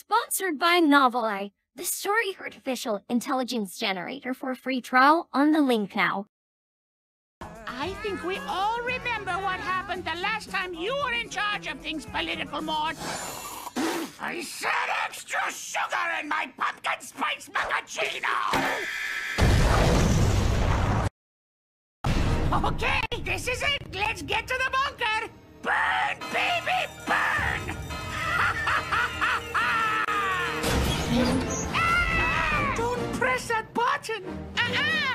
Sponsored by Noveleye, the story artificial intelligence generator for free trial on the link now. I think we all remember what happened the last time you were in charge of things, Political Mort. I said extra sugar in my pumpkin spice macchiato! Okay, this is it. Let's get to the bunker. Burn, baby, burn! Don't press that button.